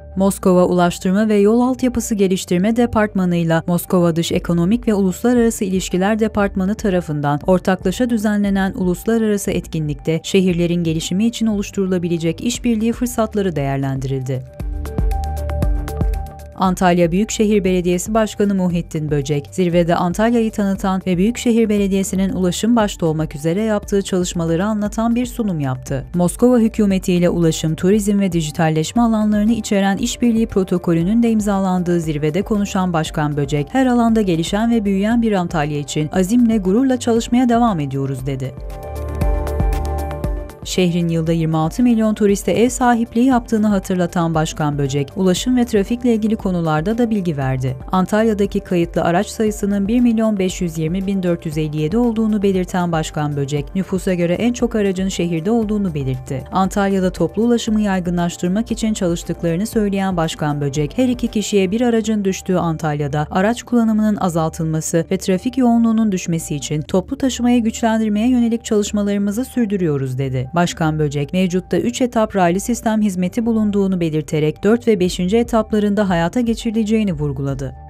Moskova Ulaştırma ve Yol Altyapısı Geliştirme Departmanı ile Moskova Dış Ekonomik ve Uluslararası İlişkiler Departmanı tarafından ortaklaşa düzenlenen uluslararası etkinlikte şehirlerin gelişimi için oluşturulabilecek işbirliği fırsatları değerlendirildi. Antalya Büyükşehir Belediyesi Başkanı Muhittin Böcek, zirvede Antalya'yı tanıtan ve Büyükşehir Belediyesi'nin ulaşım başta olmak üzere yaptığı çalışmaları anlatan bir sunum yaptı. Moskova hükümeti ile ulaşım, turizm ve dijitalleşme alanlarını içeren işbirliği protokolünün de imzalandığı zirvede konuşan Başkan Böcek, her alanda gelişen ve büyüyen bir Antalya için azimle, gururla çalışmaya devam ediyoruz dedi. Şehrin yılda 26 milyon turiste ev sahipliği yaptığını hatırlatan Başkan Böcek, ulaşım ve trafikle ilgili konularda da bilgi verdi. Antalya'daki kayıtlı araç sayısının 1.520.457 olduğunu belirten Başkan Böcek, nüfusa göre en çok aracın şehirde olduğunu belirtti. Antalya'da toplu ulaşımı yaygınlaştırmak için çalıştıklarını söyleyen Başkan Böcek, her iki kişiye bir aracın düştüğü Antalya'da araç kullanımının azaltılması ve trafik yoğunluğunun düşmesi için toplu taşımayı güçlendirmeye yönelik çalışmalarımızı sürdürüyoruz dedi. Başkan Böcek, mevcutta 3 etap raylı sistem hizmeti bulunduğunu belirterek 4 ve 5. etaplarında hayata geçirileceğini vurguladı.